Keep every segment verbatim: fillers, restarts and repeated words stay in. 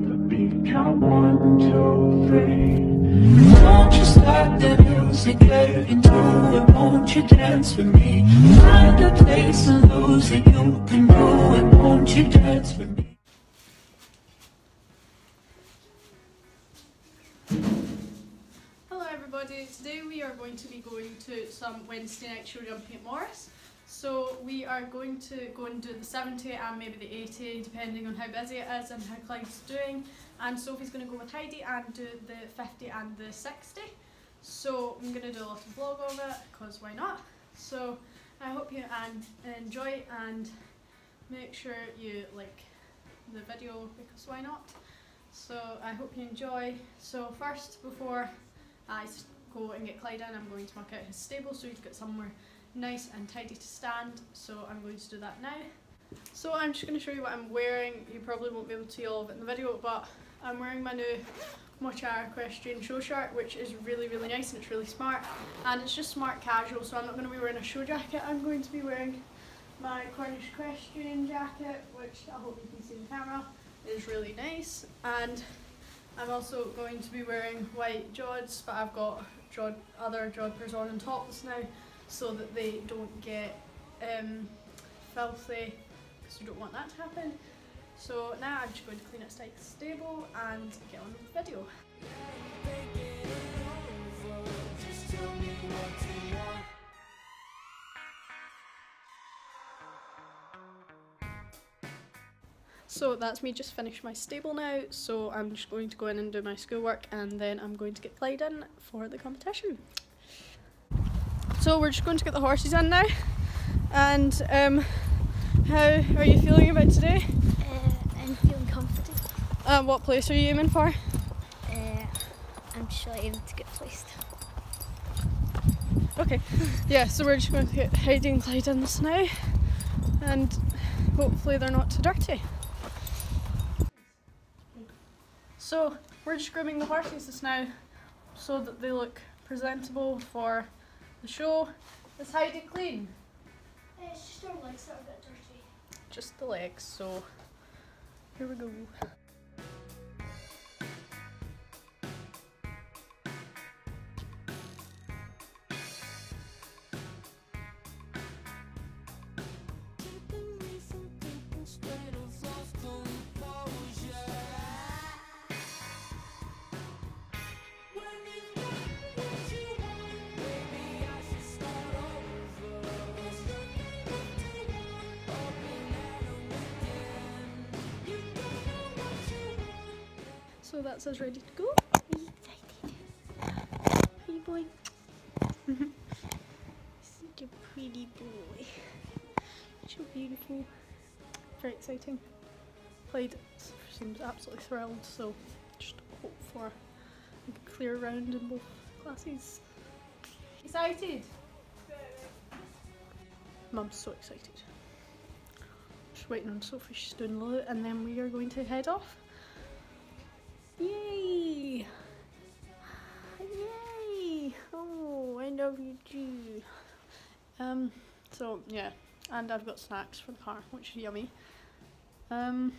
the beat. Count one, two, three. Won't you start the music, get into it? Won't you dance with me? Find a place to lose it, you can do it. Won't you dance with me? Hello everybody, today we are going to be going to some Wednesday night show jumping at Morris. So we are going to go and do the seventy and maybe the eighty, depending on how busy it is and how Clyde's doing. And Sophie's going to go with Heidi and do the fifty and the sixty. So I'm going to do a little vlog of it, because why not? So I hope you and enjoy, and make sure you like the video, because why not? So I hope you enjoy. So first, before I go and get Clyde in, I'm going to mark out his stable so he's got somewhere nice and tidy to stand. So I'm going to do that now. So I'm just going to show you what I'm wearing. You probably won't be able to see all of it in the video, but I'm wearing my new Mochara Equestrian show shirt, which is really really nice and it's really smart, and it's just smart casual. So I'm not going to be wearing a show jacket. I'm going to be wearing my Cornish Equestrian jacket, which I hope you can see in camera. It is really nice. And I'm also going to be wearing white jods, but I've got jod other jodhpurs on and tops now, so that they don't get um, filthy, because you don't want that to happen. So now I'm just going to clean outside the stable and get on with the video. So that's me just finished my stable now, so I'm just going to go in and do my schoolwork, and then I'm going to get Clyde in for the competition. So we're just going to get the horses in now, and um, how are you feeling about today? Uh, I'm feeling confident. Uh, what place are you aiming for? Uh, I'm just aiming to get placed. Okay, yeah, so we're just going to get Heidi and Clyde in this now, and hopefully they're not too dirty. So we're just grooming the horses just now so that they look presentable for the show. Is Heidi clean? Uh, it's just our legs that are a bit dirty. Just the legs, so here we go. So that's us ready to go. Are you excited? Pretty boy. Such a pretty boy. So beautiful. Very exciting. Clyde seems absolutely thrilled, so just hope for a clear round in both classes. Excited? Mum's so excited. Just waiting on Sophie, she's doing the loot, and then we are going to head off. Yay! Yay! Oh, I love you too. Um, so yeah, and I've got snacks for the car, which is yummy. Um,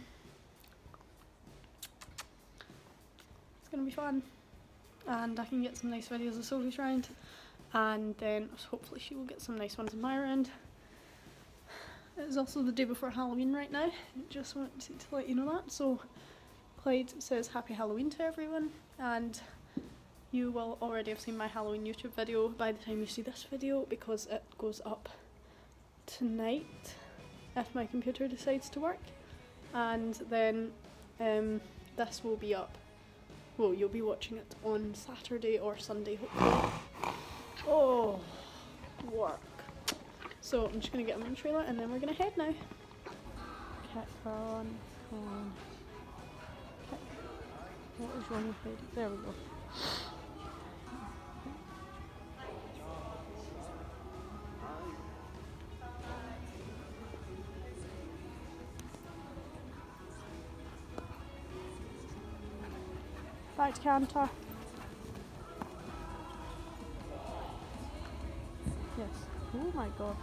it's gonna be fun, and I can get some nice videos of Sophie's round, and then hopefully she will get some nice ones of my round. It's also the day before Halloween right now. Just wanted to let you know that. So Clyde says happy Halloween to everyone, and you will already have seen my Halloween YouTube video by the time you see this video, because it goes up tonight if my computer decides to work, and then um, this will be up, well, you'll be watching it on Saturday or Sunday hopefully. Oh, work. So I'm just going to get him in the trailer and then we're going to head now. Cat, on, on. What is wrong with Heidi? There we go. Back to canter. Yes. Oh my god.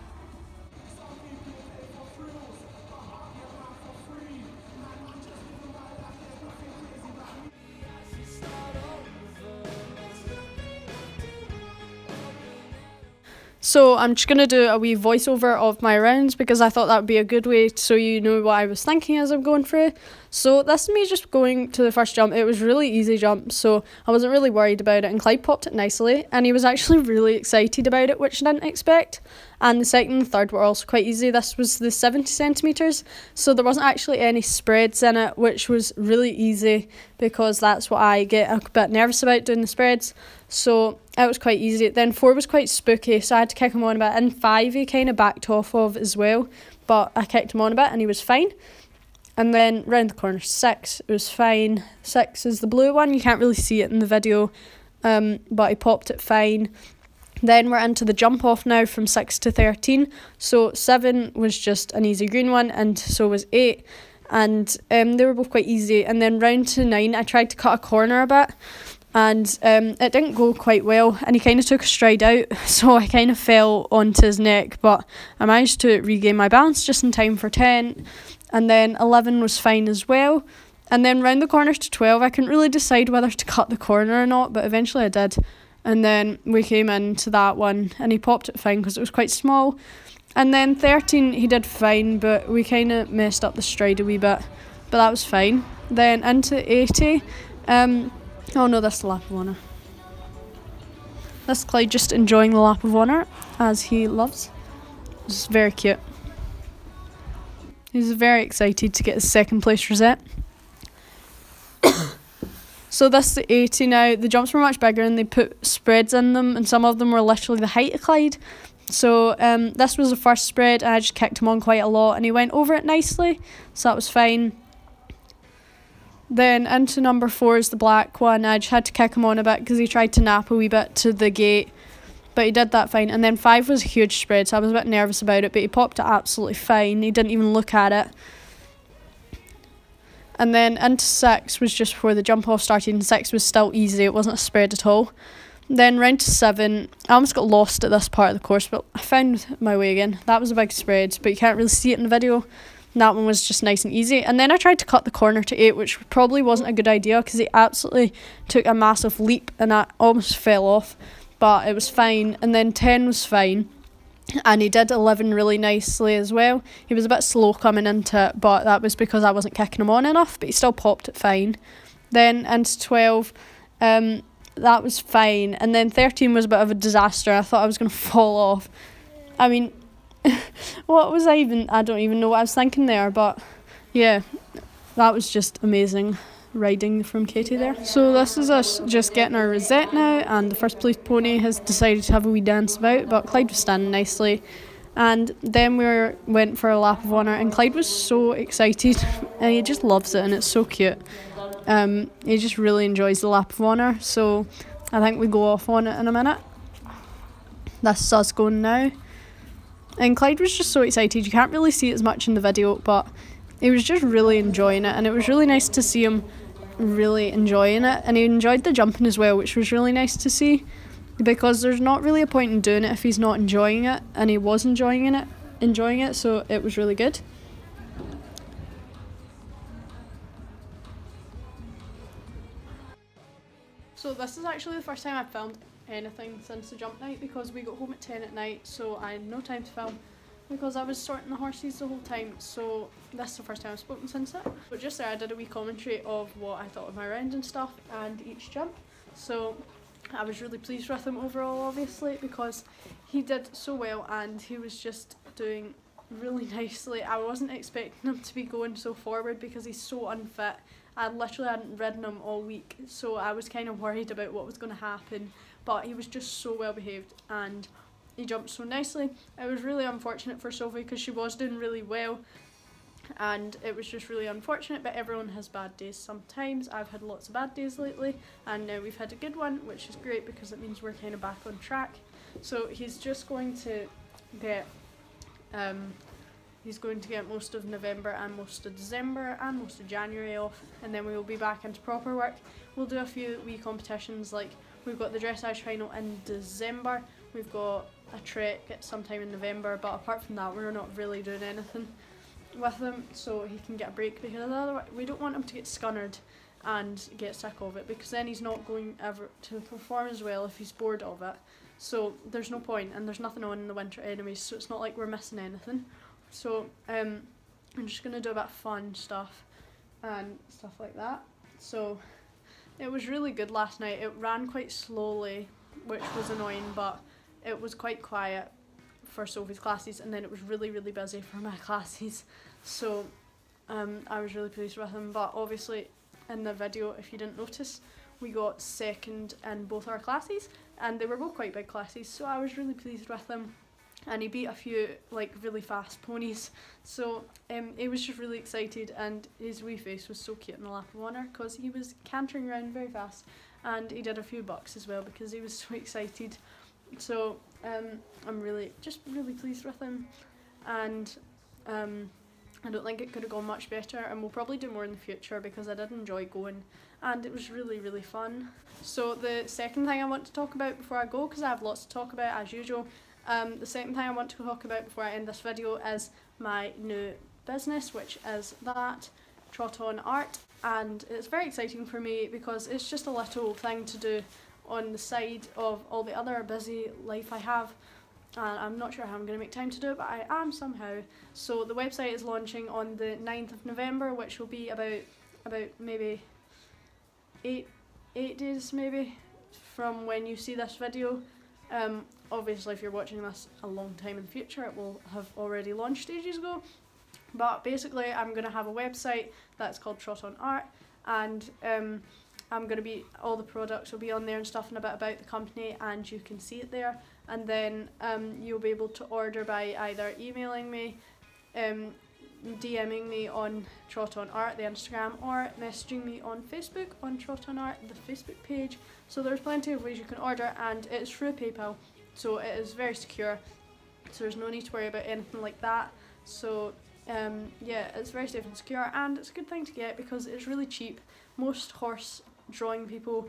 So I'm just going to do a wee voiceover of my rounds because I thought that would be a good way so you know what I was thinking as I'm going through. So this is me just going to the first jump. It was really easy jump, so I wasn't really worried about it, and Clyde popped it nicely and he was actually really excited about it, which I didn't expect. And the second and third were also quite easy. This was the seventy centimetres, so there wasn't actually any spreads in it, which was really easy because that's what I get a bit nervous about, doing the spreads. So it was quite easy. Then four was quite spooky, so I had to kick him on a bit. And five he kind of backed off of as well, but I kicked him on a bit and he was fine. And then round the corner six, it was fine. Six is the blue one. You can't really see it in the video, um, but he popped it fine. Then we're into the jump off now from six to thirteen. So seven was just an easy green one, and so was eight. And um, they were both quite easy. And then round to nine, I tried to cut a corner a bit, and um, it didn't go quite well. And he kind of took a stride out, so I kind of fell onto his neck. But I managed to regain my balance just in time for ten. And then eleven was fine as well. And then round the corner to twelve, I couldn't really decide whether to cut the corner or not, but eventually I did. And then we came into that one and he popped it fine because it was quite small. And then thirteen he did fine, but we kind of messed up the stride a wee bit, but that was fine. Then into eighty, um, oh no, that's the lap of honour. That's Clyde just enjoying the lap of honour as he loves. It's very cute. He's very excited to get his second place rosette. So this is the eighty now. The jumps were much bigger and they put spreads in them, and some of them were literally the height of Clyde. So um, this was the first spread and I just kicked him on quite a lot and he went over it nicely, so that was fine. Then into number four is the black one. I just had to kick him on a bit because he tried to nap a wee bit to the gate, but he did that fine. And then five was a huge spread, so I was a bit nervous about it, but he popped it absolutely fine. He didn't even look at it. And then into six was just before the jump off started, and six was still easy. It wasn't a spread at all. Then round to seven, I almost got lost at this part of the course, but I found my way again. That was a big spread, but you can't really see it in the video. And that one was just nice and easy. And then I tried to cut the corner to eight, which probably wasn't a good idea because he absolutely took a massive leap and I almost fell off. But it was fine. And then ten was fine. And he did eleven really nicely as well. He was a bit slow coming into it, but that was because I wasn't kicking him on enough, but he still popped it fine. Then into twelve, um, that was fine. And then thirteen was a bit of a disaster. I thought I was going to fall off. I mean, what was I even, I don't even know what I was thinking there, but yeah, that was just amazing riding from Katie there. So this is us just getting our rosette now, and the first place pony has decided to have a wee dance about, but Clyde was standing nicely. And then we were, went for a lap of honour, and Clyde was so excited and he just loves it and it's so cute. Um, he just really enjoys the lap of honour, so I think we go off on it in a minute. This is us going now. And Clyde was just so excited. You can't really see it as much in the video, but he was just really enjoying it, and it was really nice to see him really enjoying it. And he enjoyed the jumping as well, which was really nice to see, because there's not really a point in doing it if he's not enjoying it, and he was enjoying it, enjoying it, so it was really good. So this is actually the first time I've filmed anything since the jump night, because we got home at ten at night, so I had no time to film because I was sorting the horses the whole time. So this is the first time I've spoken since it. But just there I did a wee commentary of what I thought of my round and stuff and each jump. So I was really pleased with him overall, obviously, because he did so well and he was just doing really nicely. I wasn't expecting him to be going so forward because he's so unfit. I literally hadn't ridden him all week, so I was kind of worried about what was going to happen, but he was just so well behaved and he jumped so nicely. It was really unfortunate for Sophie because she was doing really well, and it was just really unfortunate, but everyone has bad days sometimes. I've had lots of bad days lately, and now we've had a good one, which is great because it means we're kind of back on track. So he's just going to get um, he's going to get most of November and most of December and most of January off, and then we will be back into proper work. We'll do a few wee competitions, like we've got the dressage final in December, we've got a trek at sometime in November, but apart from that we're not really doing anything with him, so he can get a break, because otherwise we don't want him to get scunnered and get sick of it, because then he's not going ever to perform as well if he's bored of it. so there's no point, and there's nothing on in the winter anyways, so it's not like we're missing anything. So um, I'm just going to do a bit of fun stuff and stuff like that. So it was really good last night. It ran quite slowly, which was annoying, but it was quite quiet for Sophie's classes, and then it was really really busy for my classes, so um, I was really pleased with him. But obviously in the video, if you didn't notice, we got second in both our classes, and they were both quite big classes, so I was really pleased with him. And he beat a few like really fast ponies, so um, he was just really excited, and his wee face was so cute in the lap of honour because he was cantering around very fast, and he did a few bucks as well because he was so excited. So um, I'm really just really pleased with him, and um, I don't think it could have gone much better, and we'll probably do more in the future because I did enjoy going and it was really really fun. So the second thing I want to talk about before I go, because I have lots to talk about as usual, Um, the second thing I want to talk about before I end this video is my new business, which is that, Trot On Art, and it's very exciting for me because it's just a little thing to do on the side of all the other busy life I have, and I'm not sure how I'm going to make time to do it, but I am somehow. So the website is launching on the ninth of November, which will be about about maybe eight eight days maybe from when you see this video. Um, obviously if you're watching this a long time in the future, it will have already launched ages ago, but basically I'm going to have a website that's called Trot On Art, and um, I'm going to be, all the products will be on there and stuff, and a bit about the company, and you can see it there, and then um, you'll be able to order by either emailing me, um, DMing me on Trot On Art, the Instagram, or messaging me on Facebook on Trot On Art, the Facebook page. So there's plenty of ways you can order, and it's through PayPal, so it is very secure, so there's no need to worry about anything like that. So um, yeah, it's very safe and secure, and it's a good thing to get because it's really cheap. Most horse drawing people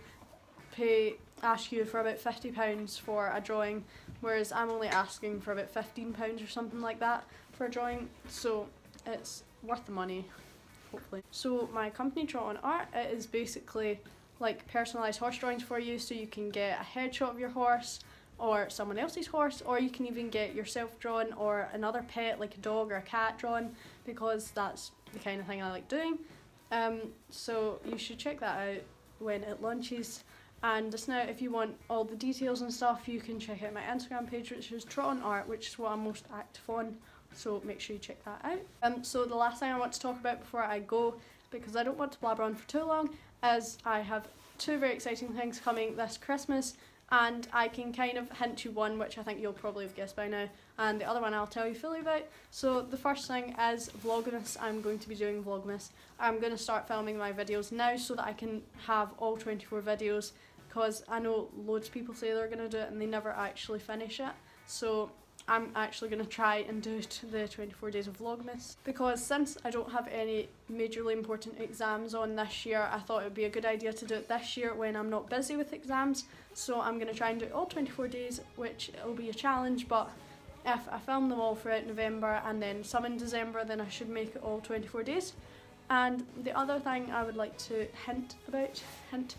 pay ask you for about fifty pounds for a drawing, whereas I'm only asking for about fifteen pounds or something like that for a drawing, so it's worth the money, hopefully. So my company, Trot On Art, it is basically like personalised horse drawings for you, so you can get a headshot of your horse or someone else's horse, or you can even get yourself drawn or another pet like a dog or a cat drawn, because that's the kind of thing I like doing. Um, so you should check that out when it launches. And just now, if you want all the details and stuff, you can check out my Instagram page, which is Trot On Art, which is what I'm most active on, so make sure you check that out. Um, so the last thing I want to talk about before I go, because I don't want to blabber on for too long, is I have two very exciting things coming this Christmas, and I can kind of hint you one, which I think you'll probably have guessed by now, and the other one I'll tell you fully about. So the first thing is Vlogmas. I'm going to be doing Vlogmas. I'm going to start filming my videos now so that I can have all twenty-four videos, because I know loads of people say they're going to do it and they never actually finish it. So I'm actually going to try and do the twenty-four days of Vlogmas, because since I don't have any majorly important exams on this year, I thought it would be a good idea to do it this year when I'm not busy with exams. So I'm going to try and do it all twenty-four days, which will be a challenge, but if I film them all throughout November and then some in December, then I should make it all twenty-four days. And the other thing I would like to hint about, hint,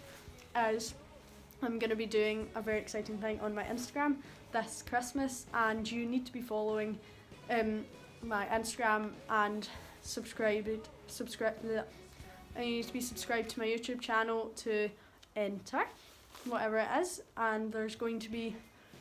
is I'm going to be doing a very exciting thing on my Instagram this Christmas, and you need to be following um, my Instagram and subscribed, subscribe, and you need to be subscribed to my YouTube channel to enter whatever it is, and there's going to be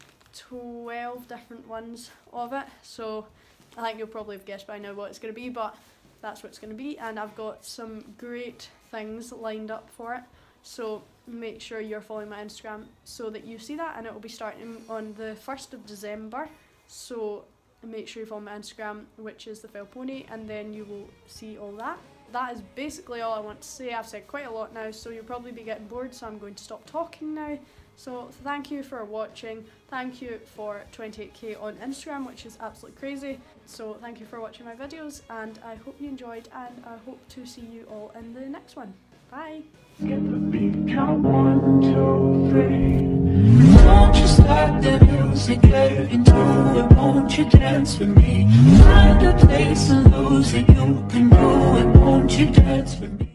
twelve different ones of it, so I think you'll probably have guessed by now what it's going to be, but that's what it's going to be, and I've got some great things lined up for it, so make sure you're following my Instagram so that you see that, and it will be starting on the first of December, so make sure you follow my Instagram, which is the Fell Pony, and then you will see all that. That is basically all I want to say. I've said quite a lot now, so you'll probably be getting bored, so I'm going to stop talking now. So thank you for watching. Thank you for twenty-eight K on Instagram, which is absolutely crazy. So thank you for watching my videos, and I hope you enjoyed, and I hope to see you all in the next one. Bye! Get the beat, count one, two, three. Won't you start the music, get into it? Won't you dance with me? Find a place and lose it, you can do it. Won't you dance with me?